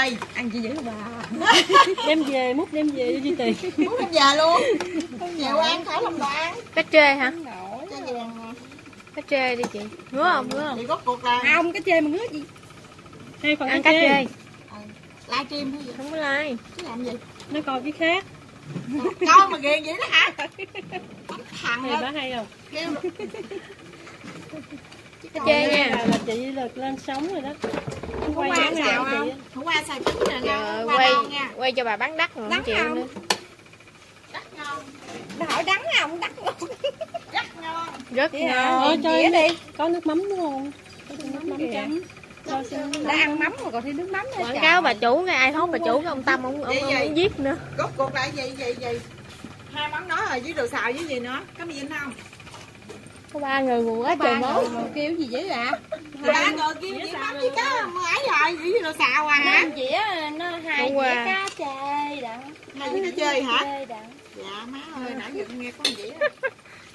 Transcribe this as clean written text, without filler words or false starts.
chơi. Ăn chị giữ bà. Đem về, múc đem về cho chị tiền. Muốn đem về luôn. Nhiều ăn khỏi lòng đoán. Cá trê hả? Cái vàng nè. Cá trê đi chị. Ngứa không? Ngứa không? Chị có cuộc là Không, cái chê mà ngứa gì. Hai phần Ăn cá cá trê. trê. livestream hay gì? Không có like. Chứ làm gì? Nó coi cái khác. Coi mà ghiền vậy đó hả? Thằng Này đó bá hay không? kêu Cá trê nha. Là chị lên sống rồi đó. hôm Quay qua dáng này xào chị. không? Hôm qua xào trứng nè, Giờ qua quay đâu nha. quay cho bà bán đắt rồi không chịu không? nữa. Rất ngon, Bà hỏi đắng không? Đắng không? rất ngon. Rất Vậy hả? ngon. Thôi Dĩa chơi đi. đi. Có nước mắm đúng không? Có nước mắm kìa. chấm. Cho xin Đã ăn mắm mà còn thêm nước mắm nữa. Quảng cáo bà chủ cái ai hốt bà chủ cái ông Tâm ông Vậy vậy? muốn giết nữa. Rốt cuộc là gì? Hai món đó rồi với đồ xào với gì nữa? Có mì vinh không? Có 3 người ngủ quá trời món. Kêu gì dữ ạ? Ba người kêu chị mắm với cá ấy rồi, với đồ xào à hả? Chị á, nó hai Hôm qua. dĩa cá chê đặng. Hai cái chơi hả? Chê đặng. Dạ má ơi, nãy giờ nghe con vậy á.